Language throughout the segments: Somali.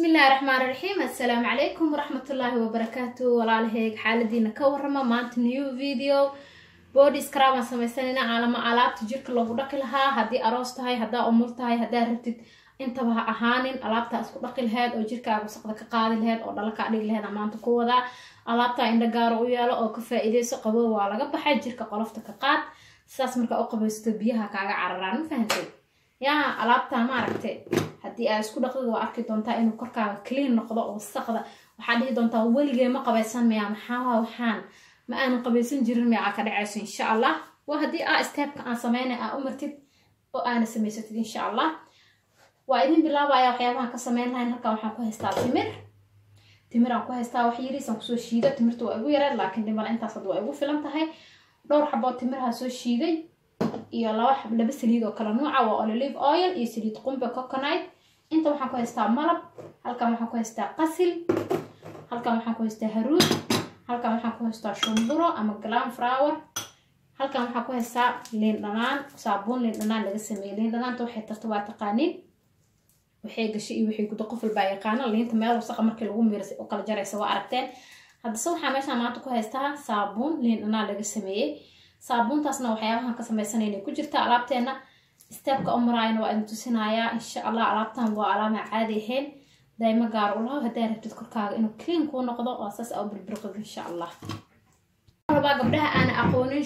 بسم الله الرحمن الرحيم. السلام عليكم ورحمة الله وبركاته. والله حالدينا كورما مانت نيو فيديو بودي سكراب سميسانينا على ما alaabta jirka loogu dhaqi lahaa hadii aroos tahay hadaa umur tahay hadaa rabtid intaba ha ahaanin alaabta isku dhaqi lahayd oo jirkaaga wasaqda ka qaadi lahayd oo dhalka ka dhigi lahayd maanta ku wada alaabta indha gaar u yeelo oo ka faa'iideyso qabow waa laga baxay jirka qolofta ka qaad saas marka u qabaysto biyaha kaaga cararaan ma fahantay yaa alaabta ma aragtay hadii aad isku dhaqdo waa arki doontaa inuu korkaaga clean noqdo oo wasaqda waxa dhihi doontaa weligay ma qabaysan miya maxaa waxaan ما أنا قبيسين جرين مع كدعس إن شاء الله وهدي استيب كان سمينا أمرتي وأنا سميت إن شاء الله وإذن بالله ويا حياتنا كسمينا هاي هكا وحنا كهستا تمر أو كهستا وحيري سنقصو شيدة تمر تو أبويرة لكن لما أنت صدوا أبو فيلم تهاي دور حبات تمر هسو شيدة يلا واحد لبس سليد وكلا نوع وأوليف أويل يسليد قنبة كوكونايت أنت وحنا كهستا ملب هلكا وحنا كهستا قسل هلكا وحنا كهستا هرود halkan waxaan ku haystaa shumburo ama glam flower halkan waxaan ku haystaa liin dhanaan saabuun liin dhanaan laga sameeyay liin dhanaanta waxay tarto waa taqaaniin waxay gashay iyo waxay gudo qofal baa yaqaan liinta meel wasaq markii lagu miirsay oo kala jaraysa waa aragteen hadda soo waxaan meeshaan maanta ku haystaa saabuun liin dhanaan laga sameeyay saabuuntaasna waxyaabahan ka samaysanayna ku jirta alaabteena stepka umraayna waa inta tusinaaya insha Allah alaabtan waa alaama caadi ahayn دايما قارو الله هدا ربتد كركاغ انو كلين كو نقدو oo asaas oo bilbilqad insha Allah raba gabdhaha aan aqoonin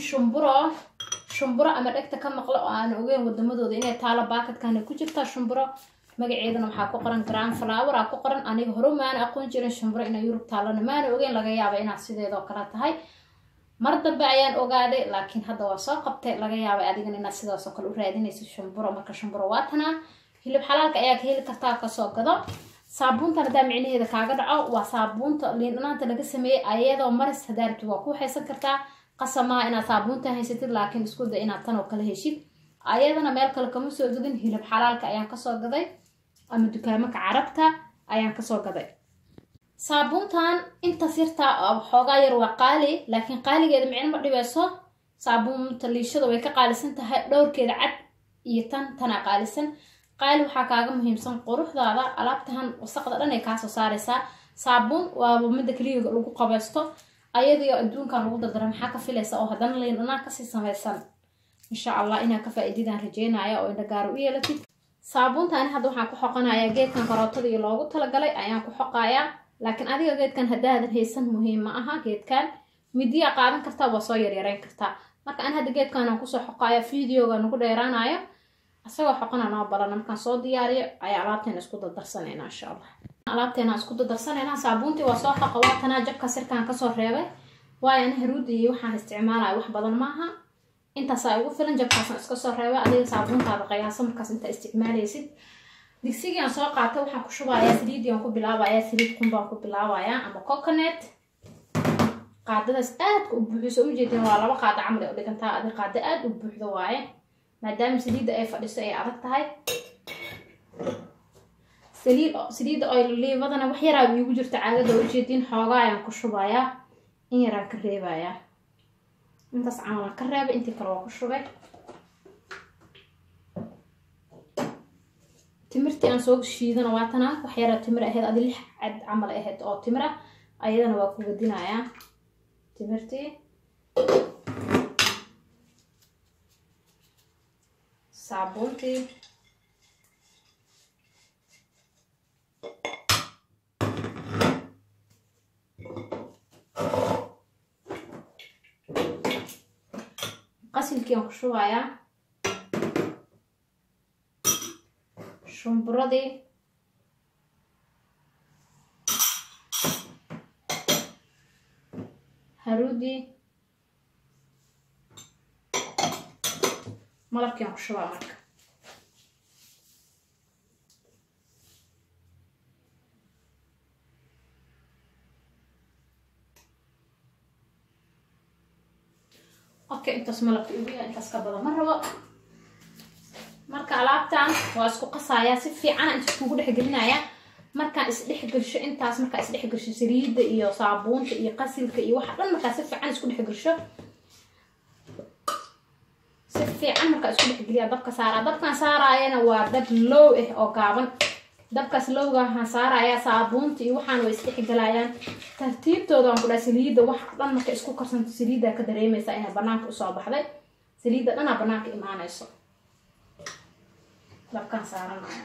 shumburo ama dhagta ka maqlo oo aan ogeyn wadamadooda inay taalo baakadkan ku jirta shumburo magaceedana waxa ku qoran gram flower ku qoran aniga hore ma aan aqoon jirin shumburo inay Yurub taalana ma aan ogeyn laga yaabo inaad sideedo kala tahay mar dambe ayaan ogaaday laakiin hadda waa soo qabtay laga yaabo adigana inaad sidaas oo kale u raadinayso shumburo marka shumburo waatana hilib xalaalka ayaa ka heli kartaa ka soo gado صابونتا هدا معنيهدا كاغا دعو وا صابونتا لين دنانتا laga sameeyay ayadoo maris hadaartu waa ku haysan kartaa qasama ina صابونتا haysatid laakiin isku day inaad tan oo kala heshid ayadana meel kale kama soo gadin hilib xalaalka ayaan ka soo gaday ama dukaamada carabta ayaan ka soo gaday صابونtan inta sirta xooga yar waa qaali laakiin qaaligeeda micno ma dhibeyso صابونta liishada way ka qaalisan tahay dhowrkeeda cad iyo tan qaalisan قال waxa kaaga muhiimsan quruxdaada alaabtahan wasaqda dhan ay ka soo saaraysaa saabuun waa mid kaliya lagu qabaysto ayadoo adduunkan lagu dadaran waxa ka filaysa oo hadan leeyna ka sii samaysan insha Allah ina ka faa'iideydan rajeynaya oo inda gaar u yeelatid saabuuntan hadda waxaan ku xoqanayaa geedkan karootada iyo loogu tala galay ayaan ku xoqayaa laakiin adiga geedkan hadaadan haysan muhiim ma aha geedkan midiya qaadan karta waa soo yareeyn karta marka aan hadda geedkan aan ku soo xoqayaa fiidiyoga nagu dheeraanayo asagoo xoqana noo balan markaan soo diyaariyo ayaa alaabteena isku dardarsanayna insha Allah alaabteena isku dardarsanayna saabuuntii waa soo xoqa waatana jabka sirkaan ka soo reebay waayana haruudi iyo waxaan isticmaalay wax badan maaha intaas ay ugu filan jabkaas iska soo reebay adiga saabuuntaada qiyaas markaas inta isticmaalaysid digsiga aan soo qaatay waxaan ku shubayaa saliid aan ku bilaabayaa saliid qumba ku bilaabayaa ama coconut qaadadaas aad u buuxso u jeedin waa laba qaad camal oo dhigantaa adiga qaad aad u buuxdo waaye maadaama saliida ay fadhiso ay adag tahay saliida ay leewadana wax yar ay ugu jirto caagada oo jeedin xoogaa ayaan ku shubayaa in yar ka reebayaa intaas camal ka reeb intii kale waa ku shubay timirtii aan soo shiidana waatana wax yar timir ahayd adi 6 cad camal ahayd oo timir ah ayadana waa ku wadinayaa timirtii صابونتي قسل كيان شوية شمبردي هرودي ملابكي aan ku shubaa marka okay intaas malabka intaas ka badan marraba marka alaabtan waa isku qasaaya si fiican inta isku dhex gelinaya marka is dhex gasho intaas marka is dhex gasho saliida iyo saabuunta iyo qasilka iyo waxa dhan marka si fiican isku dhex gasho في عمرك اسكو دحجليا دبك سارا دبكان ساراينا وا دب لو او غابن dabkaas lowga waxaan saarayaa saabuunta iyo waxaan way isdhexgalayaan tartiibtooda aan ku dhahay saliidda wax dhan marka isku karsanto saliidda ka dareemaysa inay banaanka usoo baxday saliidda dhan aa banaanka imaanayso dabkaan saaranaya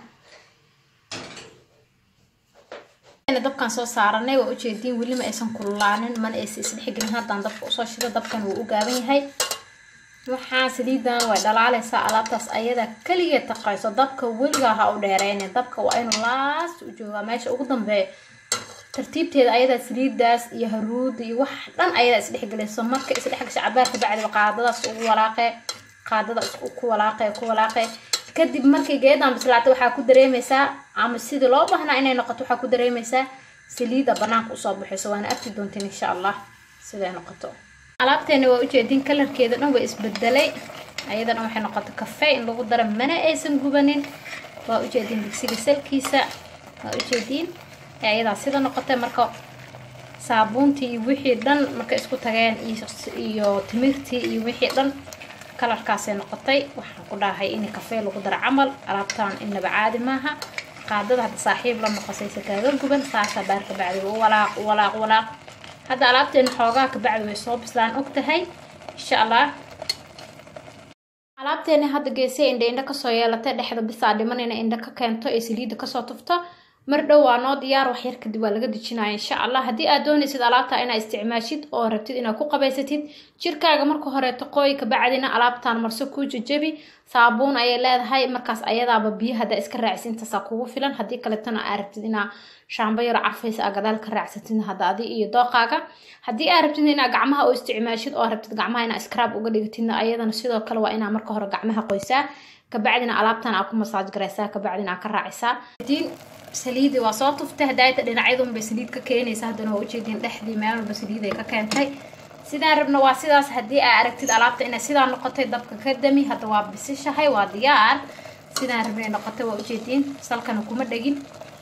dabkaan soo saaranay waa ujeediin weli ma aysan kululaanin mana aysan isdhexgelin haddaan dabka usoo shido dabkan wuu u gaaban yahay waxaa saliidan way dhalaalaysaa alaabtaas ayada kaligeed taqayso dabka weligaa ha u dheereyne dabka waa inuu laast u joogaa meesha ugu dambeeya tartiibteeda ayada saliidaas iyo haruuda iyo wax dhan ayada isdhexgelayso marka isdhexgasho cabaarka bacdi qaadadaas ugu walaaqee qaadada ku walaaqee kadib markay geedan bislaato waxaa ku dareemaysaa ama sidii loo baahnaa inay noqoto waxaa ku dareemaysaa saliida banaanka usoo baxayso waana arki doonteen insha Allah siday noqoto alaabteena waa ujeedin kalarkeeda dhan way isbedelay ayadana waxay noqotay kafee in lagu daro mana aysan gubanin waa ujeedin digsiga salkiisa waa ujeedin ayada sida noqotay marka saabuuntii iyo wixii dhan marka isku tageen iyo timirtii iyo wixii dhan kalarkaasay noqotay waxaan ku dhahay in kafee lagu daro camal alaabtaan inaba caadi maaha qaadada hadda saaxiib la noqosaysa kaaga guban saasa baarka bacdi walaaq هذا alaabteen xoogaa ka bacdi way soo bislaan ogtahay insha Allah alaabteen hadda geesay indha ka soo yeelatay dhexda bisaa dhimanayna indha ka keento ee saliida ka soo tufto mar dhow waa noo diyaar wax yar kadib waa laga dejinayaa insha Allah hadii aad doonaysid alaabta inaad isticmaashid oo rabtid inaad ku qabaysatid jirkaaga marka hore taqooy ka bacdina alaabtaan marso ku jajabi saabuun ay leedahay markaas ayadaaba biyaha iska raacsinta saa kugu filan hadii kale tan aad rabtid inaad shaambo yar cafays ah gadaal ka raacsatid hadda adii iyo dooqaaga hadii aad rabtid inaad gacmaha oo isticmaashid oo rabtid gacmaha inaad scrub uga dhigtid ayadana sidoo kale waa inaad marka hore gacmaha qoysaa ka bacdina alaabtaan aad ku masaaj gareysaa ka bacdina aad ka raacisaa saliid waa soo tuftay hadaayta dhinacyadun bay saliid ka keenaysaa hadana waa ujeedin dhexdii meel walba saliid ay ka keentay sidaan rabna waa sidaas hadii aad aragtid alaabta inay sidaan noqotay dabka ka dami hadda waa bisishahay waa diyaar sidaan rabnay noqotay waa ujeedin salkana kuma dhagin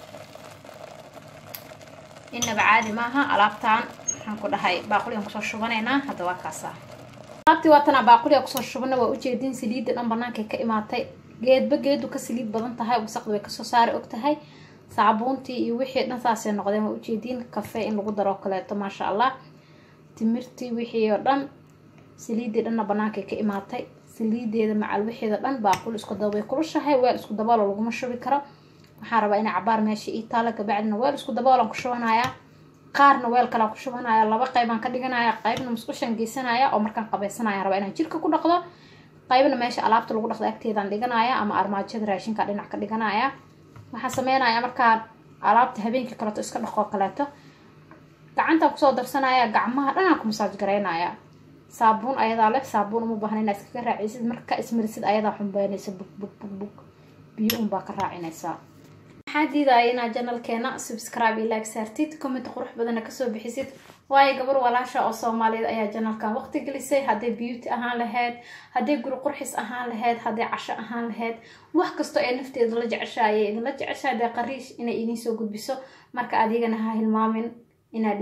inaba caadi maaha alaabtaan waxaan ku dhahay baaquliyan kusoo shubanaynaa hadda waa kaasa alaabtii waatana baaquliya kusoo shubana waa ujeedin saliidda dhan banaanka ka imaatay geedba geedu ka saliid badan tahay wasaqda way kasoo saari ogtahay saabuuntii iyo wixii dhan saasay noqdeen waa ujeedin kafee in lagu daro kaleeto maasha Allah timirtii wixii oo dhan saliidii dhanna banaanka ka imaatay saliideeda macal wixii dhan baaqul isku dabay kulushahay weel isku dabool laguma shubi karo waxaan rabaa in cabaar meesha ii taala ka bacdina weel isku dabool ku shubanaya qaarna weel kala ku shubanaya laba qayb aan ka dhiganaya qaybna musqushan geysanaya oo markaan qabaysanaya rabaa inaan jirka ku dhaqdo qaybna meesha alaabta lagu dhaqdo agteedaan dhiganaya ama armaajada raashinka dhinac ka dhiganaya waxaan sameynaya markaan alaabta habeenkii kaleeto iska dhaqo kaleeto gacanta ku soo darsanaya gacmaha dhan aan ku masaaj gareynaya saabuun ayada leh saabuun uma baahna inaad iska raacisid marka ismarisid ayada xumbaynaysa bug biyo un baa ka raacinaysa حديداينا channelkeena subscribe iyo like saartid comment qurux badan ka soo bixisid waayo gabar walaasha oo Soomaaliyeed ayaa channelkan waqti gelisay haday beauty ahaan lahayd haday guri qurxis ahaan lahayd haday casho ahaan lahayd wax kasto ee nafteedu la jeceshaayay in la jeceshaay qariish inay idin soo gudbiso marka adigana ha hilmaamin inaad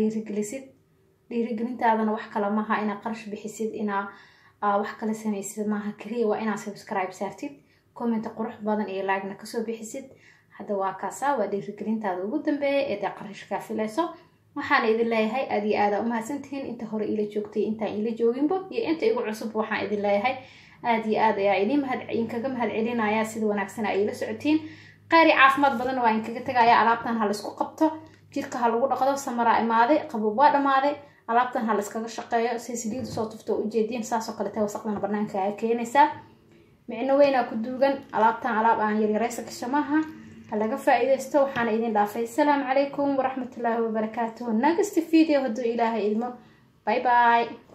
dhiirigelintaadana wax kala maaha inaad qarash bixisid inaad wax kala samaysid maaha kaliya waa inaad subscribe saartid comment qurux badan iyo like na ka soo bixisid هذا واقعا وديرجلين تاع وجودن بيه إذا قرش كافلسو waxaan idin leeyahay aadi aada uma hasantiin inta hore ila joogtay inta ila joogin bo iyo inta igu cusub waxaan idin leeyahay aadi aad ayaa idin kaga mahad celinaya sida wanaagsan ay ila socotiin qaari caafimaad badan waa in kaga tagaya alaabtan hal isku qabto jirka hal lagu dhaqdo samara imaaday qaboob waa dhamaaday alaabtan hal iskaga shaqeeyo si saliid soo tufto u jeedin saasoo kale taa wasaqdana banaanka ay keenaysa micno weyn ku duugan alaabtan alaab aan yar yaraysa ka shamaha هلا فائدة وحنا إذن دافع السلام عليكم ورحمة الله وبركاته. next video هدو إلهي إلمو باي باي.